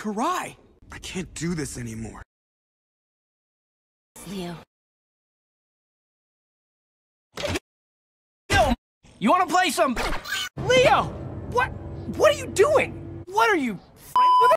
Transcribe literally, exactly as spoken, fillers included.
karai. I can't do this anymore. Leo. Yo, you wanna play some... Leo! What? What are you doing? What are you, friends with